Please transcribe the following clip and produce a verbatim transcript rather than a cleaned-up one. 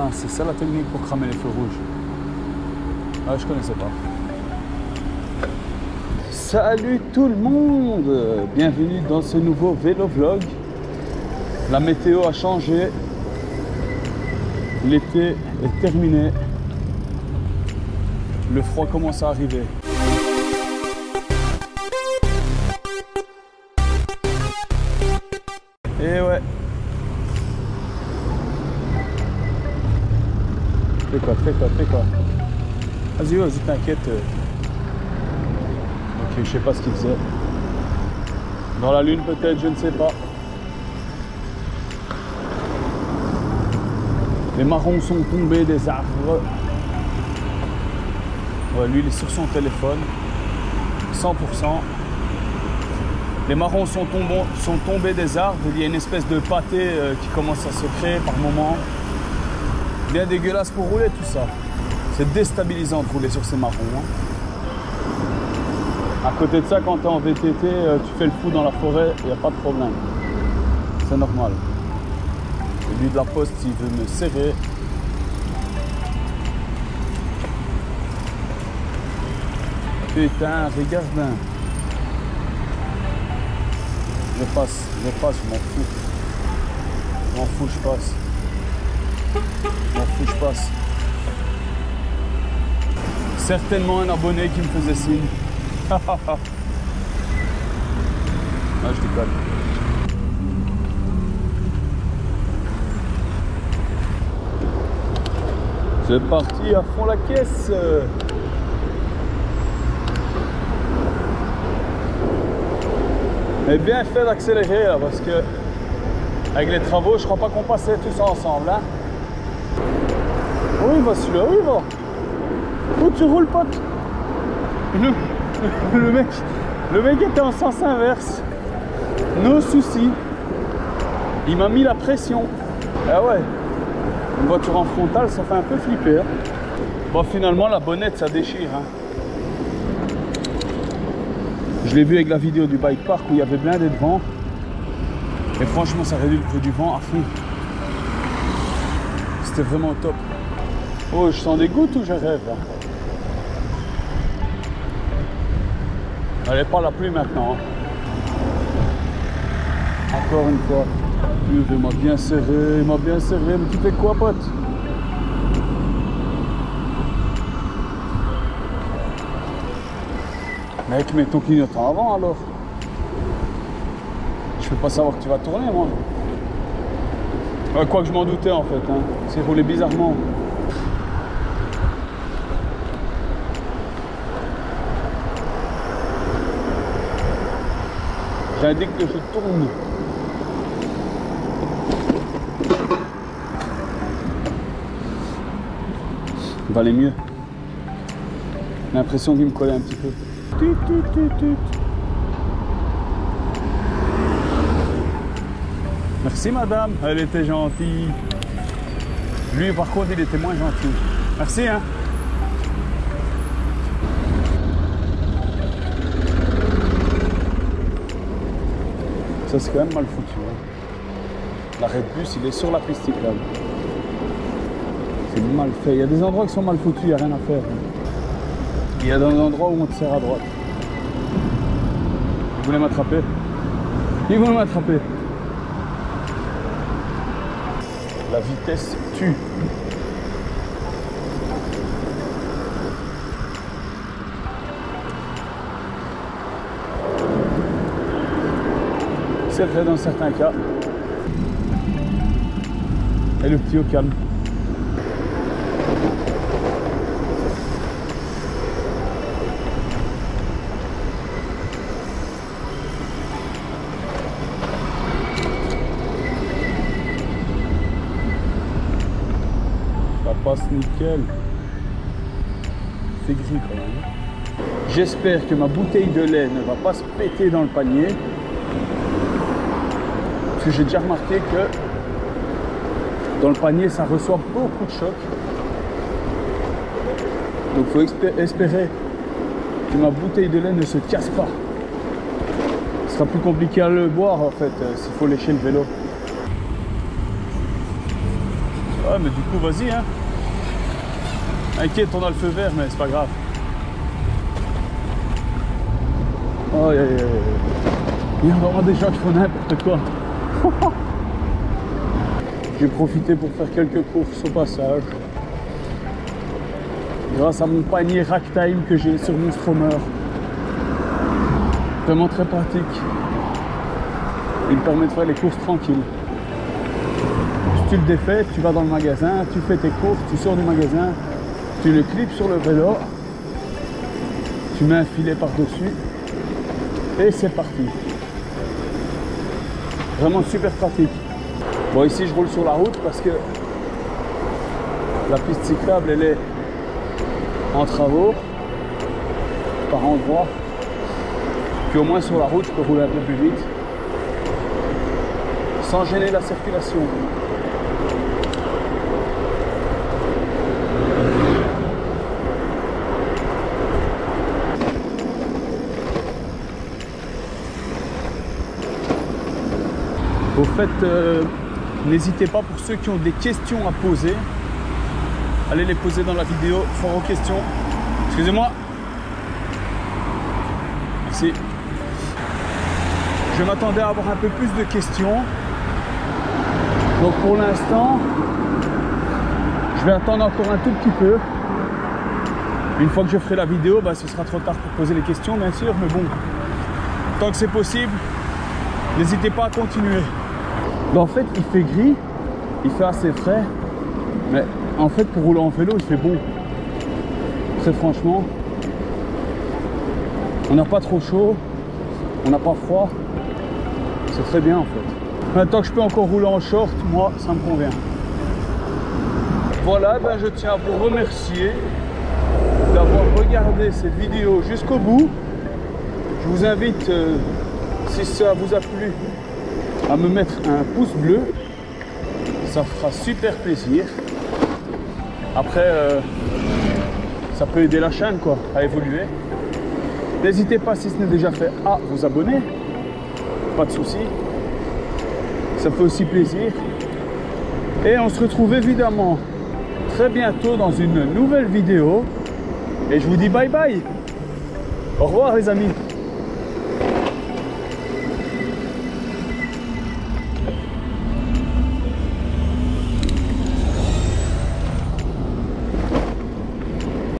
c'est ça la technique pour cramer les feux rouges. Ah, je connaissais pas. Salut tout le monde, bienvenue dans ce nouveau vélo vlog. La météo a changé, l'été est terminé, le froid commence à arriver. Et ouais. Fais quoi, fais quoi, fais quoi. Vas-y, vas-y, t'inquiète. Ok, je sais pas ce qu'il faisait. Dans la lune peut-être, je ne sais pas. Les marrons sont tombés des arbres. Ouais, lui il est sur son téléphone. cent pour cent. Les marrons sont, tombés, sont tombés des arbres. Il y a une espèce de pâté euh, qui commence à se créer par moment. Bien dégueulasse pour rouler tout ça. C'est déstabilisant de rouler sur ces marrons. Hein. À côté de ça, quand tu es en V T T, euh, tu fais le fou dans la forêt, il n'y a pas de problème. C'est normal. Et lui de la poste, il veut me serrer. Putain, regarde bien. Je passe, je passe, je m'en fous. Je m'en fous, je passe. Je m'en fous, je passe. Certainement un abonné qui me faisait signe. Ah, je déconne. C'est parti à fond la caisse. Mais bien fait d'accélérer là, parce que avec les travaux, je crois pas qu'on passait tout ça ensemble. Hein. Oh, il va celui-là, oui, il va. Où tu roules, pote? Le, le mec, le mec était en sens inverse. Nos soucis. Il m'a mis la pression. Ah ouais. Une voiture en frontale, ça fait un peu flipper. Hein. Bon, finalement, la bonnette, ça déchire. Hein. Je l'ai vu avec la vidéo du bike park où il y avait blindé de vent. Et franchement, ça réduit le prix du vent à fond. C'était vraiment top. Oh, je sens des gouttes ou je rêve là? Allez, pas la pluie maintenant. Hein. Encore une fois. Il m'a bien serré, il m'a bien serré. Mais tu fais quoi, pote? Mec, mets ton clignotant avant alors. Je peux pas savoir que tu vas tourner, moi. Ouais, quoi que je m'en doutais en fait. Hein. C'est roulé bizarrement. J'indique que je tourne. Il va aller mieux. J'ai l'impression qu'il me collait un petit peu. Tut, tut, tut, tut. Merci madame, elle était gentille. Lui par contre il était moins gentil. Merci hein. Ça c'est quand même mal foutu. Hein. L'arrêt de bus il est sur la piste cyclable. C'est mal fait. Il y a des endroits qui sont mal foutus, il n'y a rien à faire. Il y a des endroits où on te serre à droite. Ils voulaient m'attraper. Ils voulaient m'attraper. La vitesse tue. C'est vrai dans certains cas. Et le petit au calme. Ça passe nickel. C'est gris quand même. J'espère que ma bouteille de lait ne va pas se péter dans le panier. Parce que j'ai déjà remarqué que dans le panier, ça reçoit beaucoup de choc. Donc il faut espérer que ma bouteille de lait ne se casse pas. Ce sera plus compliqué à le boire en fait, s'il faut lécher le vélo. Ouais, mais du coup, vas-y, hein. Inquiète, on a le feu vert, mais c'est pas grave. Oh, yeah, yeah, yeah. Il y a vraiment des gens qui font n'importe quoi. J'ai profité pour faire quelques courses au passage. Grâce à mon panier Racktime que j'ai sur mon Stromer. Vraiment très pratique. Il me permet de faire les courses tranquilles. Tu le défais, tu vas dans le magasin, tu fais tes courses, tu sors du magasin, tu le clips sur le vélo, tu mets un filet par-dessus et c'est parti. Vraiment super pratique. Bon, ici je roule sur la route parce que la piste cyclable elle est en travaux par endroits. Puis au moins sur la route je peux rouler un peu plus vite sans gêner la circulation. Au fait, euh, n'hésitez pas pour ceux qui ont des questions à poser. Allez les poser dans la vidéo, fort aux questions. Excusez-moi. Merci. Je m'attendais à avoir un peu plus de questions. Donc pour l'instant, je vais attendre encore un tout petit peu. Une fois que je ferai la vidéo, bah, ce sera trop tard pour poser les questions, bien sûr. Mais bon, tant que c'est possible, n'hésitez pas à continuer. Bah, en fait, il fait gris, il fait assez frais. Mais en fait, pour rouler en vélo, il fait bon. Très franchement, on n'a pas trop chaud, on n'a pas froid. C'est très bien en fait. Maintenant que je peux encore rouler en short, moi, ça me convient. Voilà, ben, je tiens à vous remercier d'avoir regardé cette vidéo jusqu'au bout. Je vous invite, euh, si ça vous a plu, à me mettre un pouce bleu. Ça fera super plaisir. Après, euh, ça peut aider la chaîne quoi, à évoluer. N'hésitez pas, si ce n'est déjà fait, à vous abonner. Pas de souci. Ça fait aussi plaisir. Et on se retrouve évidemment très bientôt dans une nouvelle vidéo. Et je vous dis bye bye. Au revoir les amis.